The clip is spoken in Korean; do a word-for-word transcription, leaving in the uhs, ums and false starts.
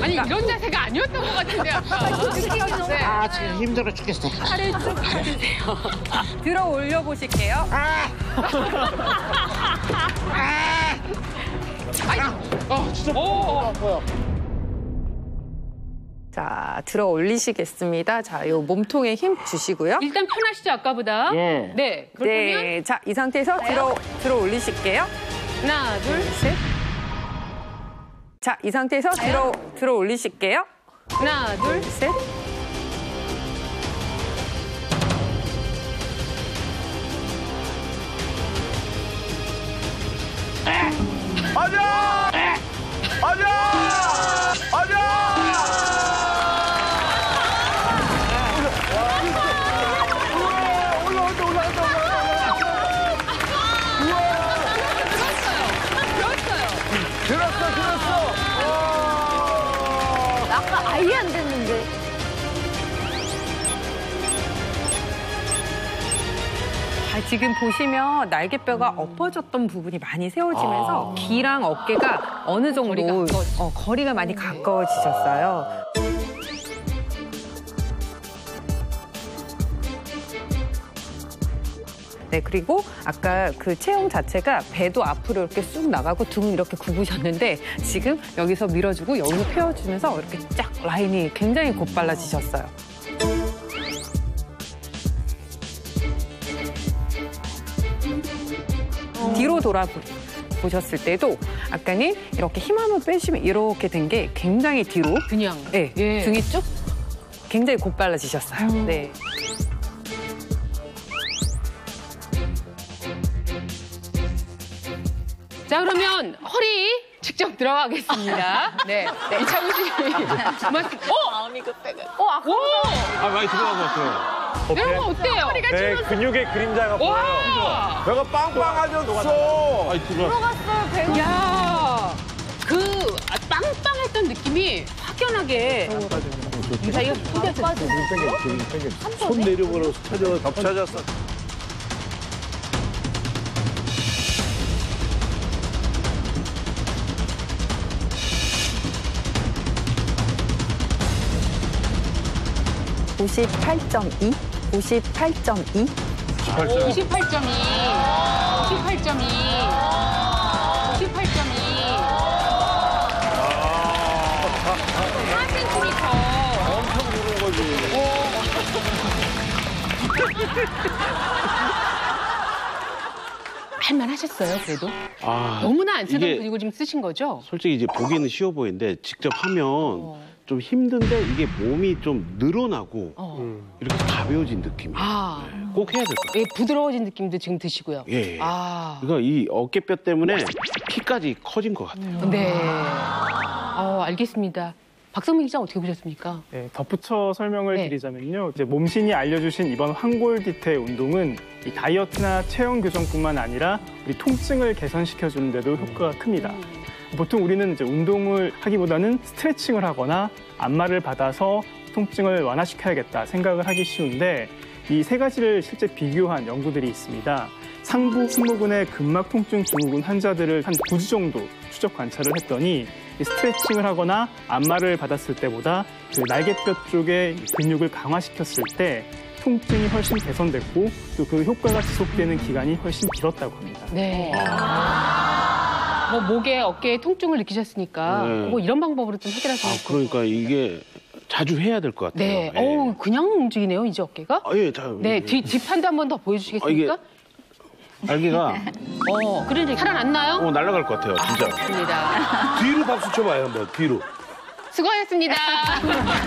아니 이런 자세가 아니었던 것 같은데 아까. 네. 아, 지금 힘들어 죽겠어. 팔을 쭉 펴주세요. 들어 올려 보실게요. 아! 아! 아 진짜. 오. 아파요. 자, 들어 올리시겠습니다. 자, 요 몸통에 힘 주시고요. 일단 편하시죠 아까보다. 예. 네. 그렇다면 네, 자, 이 상태에서 들어 들어 올리실게요. 하나, 둘, 셋. 자, 이 상태에서 들어 들어 올리실게요. 하나, 둘, 셋. 아니야! 아니야! 아니야! 올라온다, 올라온다, 올라온다. 들었어, 들었어. 아까 아예 안 됐는데. 아, 지금 보시면 날개뼈가 엎어졌던 부분이 많이 세워지면서 귀랑 어깨가 어느 정도 거리가 가까워지죠. 어, 거리가 많이 가까워지셨어요. 네, 그리고 아까 그 체형 자체가 배도 앞으로 이렇게 쑥 나가고 등은 이렇게 굽으셨는데 지금 여기서 밀어주고 여기서 펴주면서 이렇게 쫙 라인이 굉장히 곧발라지셨어요. 뒤로 돌아보셨을 때도 아까는 이렇게 힘 한번 빼시면 이렇게 된 게 굉장히 뒤로 그냥. 네, 예. 등이 쭉 굉장히 곧발라지셨어요. 음. 네. 자 그러면 허리 직접 들어가겠습니다. 네. 네. 이창우 씨. 마스크. 어? 마음이 급해가. 어, 아까. 오! 아, 많이 들어간 것 같아요. 여러분 어때요? 허리가 네, 근육의 그림자가 보여요. 와! 배가 빵빵해졌어. 아니, 들어. 들어갔어요, 배가. 야, 그 아, 빵빵했던 느낌이 확연하게. 자, 이거 힘들었어. 손 내려버려서 찾아, 밥 찾았어. 오십팔 점 이, 오십팔 점 이. 오십팔 점 이. 오십팔 점 이. 오십팔 점 이. 사 센티미터. 엄청 누른 거지. 할만하셨어요, 그래도? 아, 너무나 안 쓰던 이게 근육을 지금 쓰신 거죠? 솔직히 이제 보기는 쉬워 보이는데 직접 하면 좀 힘든데 이게 몸이 좀 늘어나고 어. 이렇게 가벼워진 느낌이에요. 아. 네, 꼭 해야 될 것 같아요. 예, 부드러워진 느낌도 지금 드시고요. 예. 아. 그러니까 이 어깨뼈 때문에 키까지 커진 것 같아요. 네. 어, 알겠습니다. 박성민 기자 어떻게 보셨습니까? 네, 덧붙여 설명을 네. 드리자면요. 이제 몸신이 알려주신 이번 환골 디테일 운동은 이 다이어트나 체형 교정뿐만 아니라 우리 통증을 개선시켜주는 데도 효과가 큽니다. 보통 우리는 이제 운동을 하기보다는 스트레칭을 하거나 안마를 받아서 통증을 완화시켜야겠다 생각을 하기 쉬운데 이 세 가지를 실제 비교한 연구들이 있습니다. 상부 승모근의 근막 통증 증후군 환자들을 한 구 주 정도 추적 관찰을 했더니 이 스트레칭을 하거나 안마를 받았을 때보다 그 날개뼈 쪽의 근육을 강화시켰을 때 통증이 훨씬 개선됐고 또 그 효과가 지속되는 기간이 훨씬 길었다고 합니다. 네. 뭐 목에 어깨에 통증을 느끼셨으니까 네. 뭐 이런 방법으로 좀 아, 해결하시면 그러니까 이게 자주 해야 될 것 같아요. 네. 예. 어우, 그냥 움직이네요, 이제 어깨가. 아, 예, 자, 네, 예. 뒤, 뒷판도 한 번 더 보여주시겠습니까? 아, 날개가 어, 그러니 살아났나요? 어, 날아갈 것 같아요, 진짜. 좋습니다. 뒤로 박수 쳐봐요, 한번, 뒤로. 수고하셨습니다.